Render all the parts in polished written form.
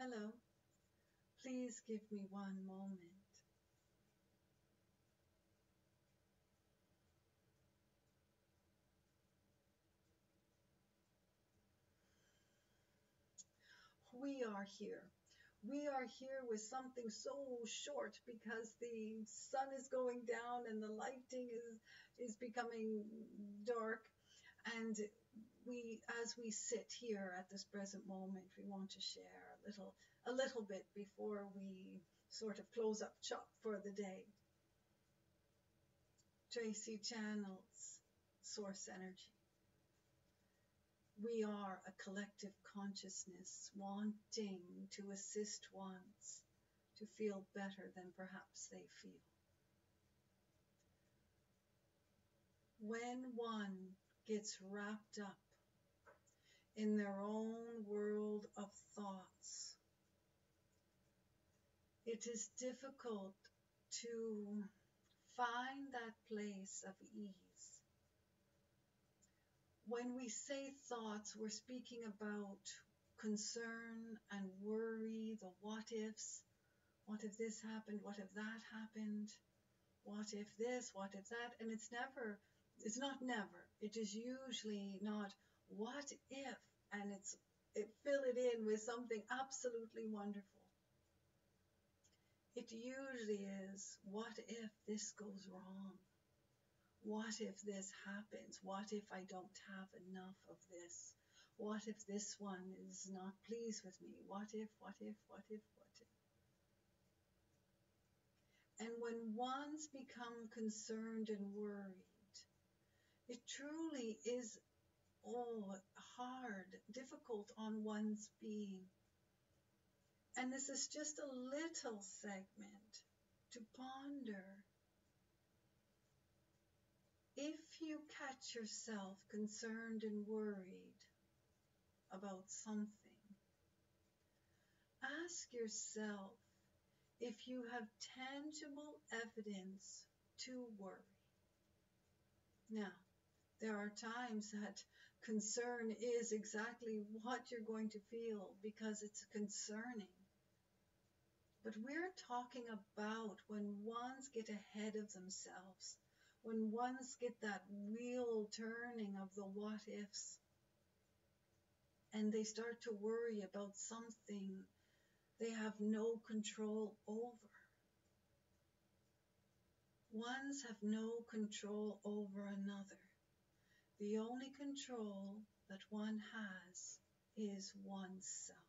Hello, please give me one moment. We are here. We are here with something so short because the sun is going down and the lighting is becoming dark. And as we sit here at this present moment, we want to share a little bit before we sort of close up shop for the day. Tracy channels source energy. We are a collective consciousness wanting to assist ones to feel better than perhaps they feel. When one gets wrapped up in their own world of thoughts, it is difficult to find that place of ease. When we say thoughts, we're speaking about concern and worry, the what ifs. What if this happened? What if that happened? What if this? What if that? And it's not never. It is usually not what if, and fill it in with something absolutely wonderful. It usually is, what if this goes wrong? What if this happens? What if I don't have enough of this? What if this one is not pleased with me? What if, what if, what if, what if? And when one's become concerned and worried, it truly is hard, difficult on one's being. And this is just a little segment to ponder. If you catch yourself concerned and worried about something, ask yourself if you have tangible evidence to worry. Now, there are times that concern is exactly what you're going to feel because it's concerning. But we're talking about when ones get ahead of themselves, when ones get that wheel turning of the what ifs, and they start to worry about something they have no control over. Ones have no control over another. The only control that one has is oneself.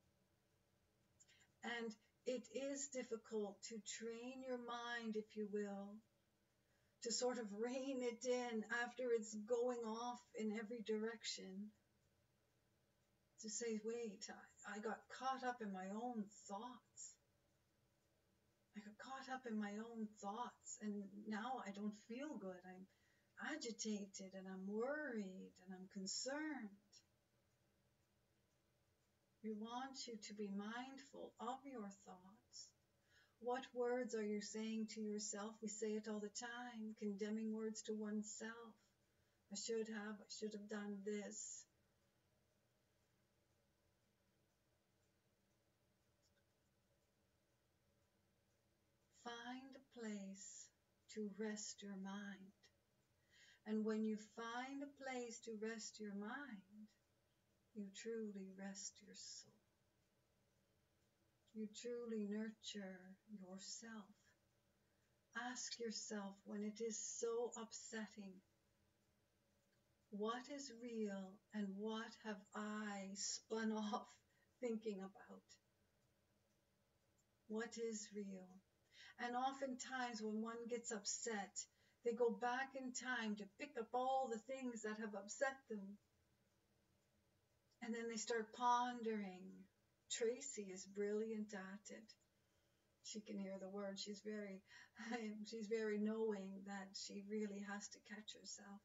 And it is difficult to train your mind, if you will, to sort of rein it in after it's going off in every direction. To say, wait, I got caught up in my own thoughts. I got caught up in my own thoughts, and now I don't feel good. I'm agitated, and I'm worried, and I'm concerned. We want you to be mindful of your thoughts. What words are you saying to yourself? We say it all the time, condemning words to oneself. I should have done this. Find a place to rest your mind. And when you find a place to rest your mind, you truly rest your soul. You truly nurture yourself. Ask yourself when it is so upsetting, what is real and what have I spun off thinking about? What is real? And oftentimes when one gets upset, they go back in time to pick up all the things that have upset them. And then they start pondering. Tracy is brilliant at it. She can hear the word. She's very knowing that she really has to catch herself.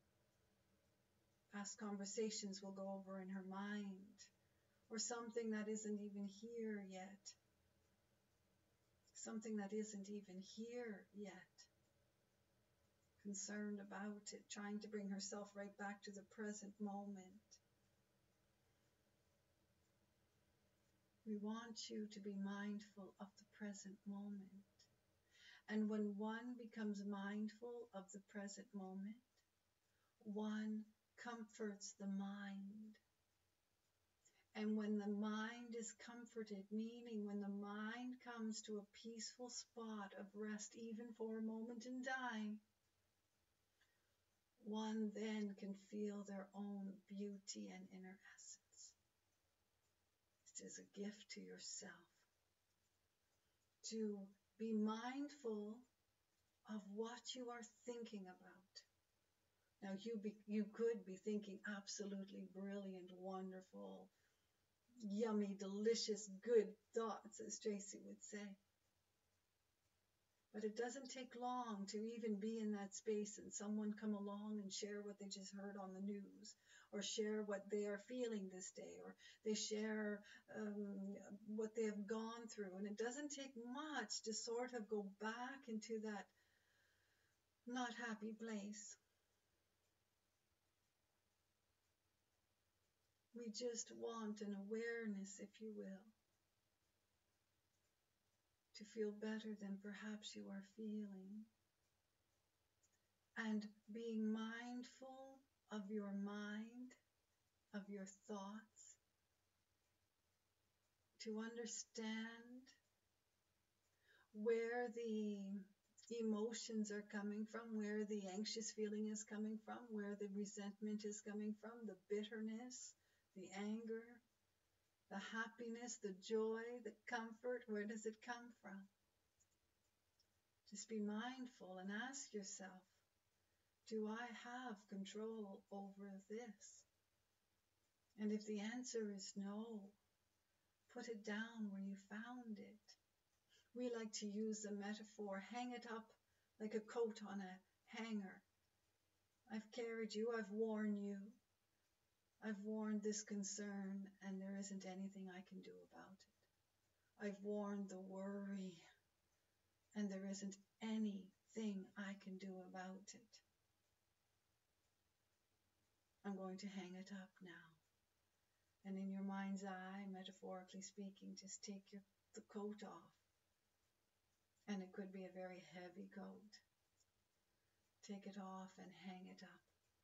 Past conversations will go over in her mind, or something that isn't even here yet. Something that isn't even here yet. Concerned about it, trying to bring herself right back to the present moment. We want you to be mindful of the present moment. And when one becomes mindful of the present moment, one comforts the mind. And when the mind is comforted, meaning when the mind comes to a peaceful spot of rest, even for a moment in time, one then can feel their own beauty and inner essence. It is a gift to yourself to be mindful of what you are thinking about. Now, you could be thinking absolutely brilliant, wonderful, yummy, delicious, good thoughts, as Tracy would say. But it doesn't take long to even be in that space and someone come along and share what they just heard on the news, or share what they are feeling this day, or they share what they have gone through. And it doesn't take much to sort of go back into that not happy place. We just want an awareness, if you will, to feel better than perhaps you are feeling. And being mindful of your mind, of your thoughts, to understand where the emotions are coming from, where the anxious feeling is coming from, where the resentment is coming from, the bitterness, the anger, the happiness, the joy, the comfort, where does it come from? Just be mindful and ask yourself, do I have control over this? And if the answer is no, put it down where you found it. We like to use the metaphor, hang it up like a coat on a hanger. I've carried you, I've worn you. I've worn this concern, and there isn't anything I can do about it. I've worn the worry, and there isn't anything I can do about it. I'm going to hang it up now. And in your mind's eye, metaphorically speaking, just take the coat off. And it could be a very heavy coat. Take it off and hang it up.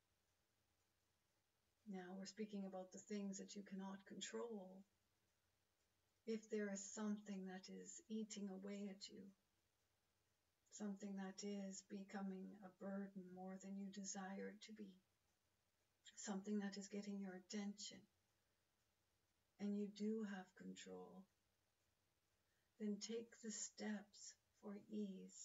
Now we're speaking about the things that you cannot control. If there is something that is eating away at you, something that is becoming a burden more than you desire it to be, something that is getting your attention, and you do have control, then take the steps for ease.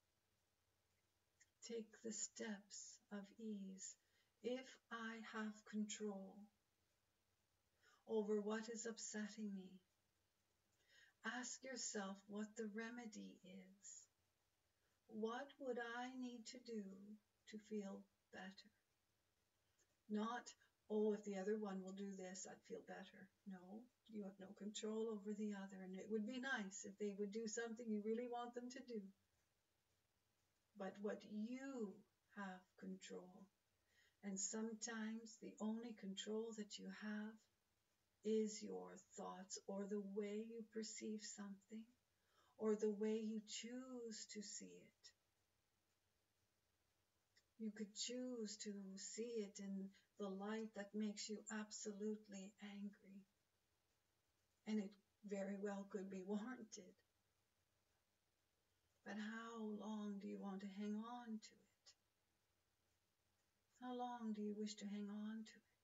Take the steps of ease. If I have control over what is upsetting me, ask yourself what the remedy is. What would I need to do to feel better? Not, oh, if the other one will do this, I'd feel better. No, you have no control over the other, and it would be nice if they would do something you really want them to do. But what you have control, and sometimes the only control that you have is your thoughts, or the way you perceive something, or the way you choose to see it. You could choose to see it in the light that makes you absolutely angry, and it very well could be warranted. But how long do you want to hang on to it? How long do you wish to hang on to it?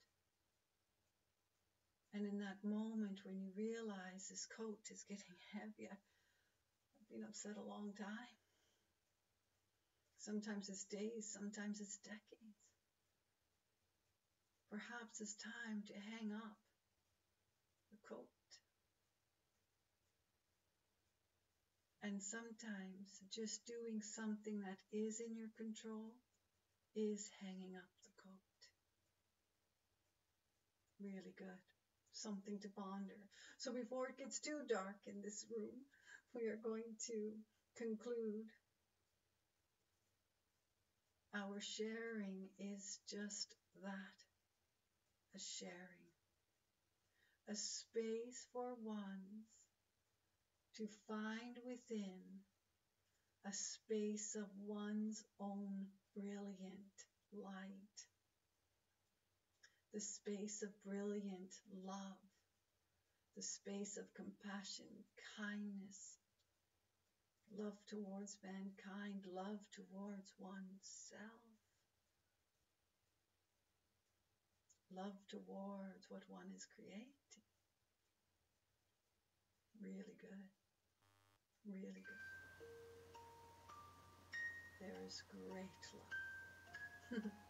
And in that moment when you realize this coat is getting heavy, I've been upset a long time. Sometimes it's days, sometimes it's decades. Perhaps it's time to hang up the coat. And sometimes just doing something that is in your control is hanging up the coat. Really good. Something to ponder. So before it gets too dark in this room, we are going to conclude. Our sharing is just that, a sharing. a space for ones to find within a space of one's own brilliant light, the space of brilliant love, the space of compassion, kindness, love towards mankind, love towards oneself, love towards what one is creating. Really good. Really good. There is great love.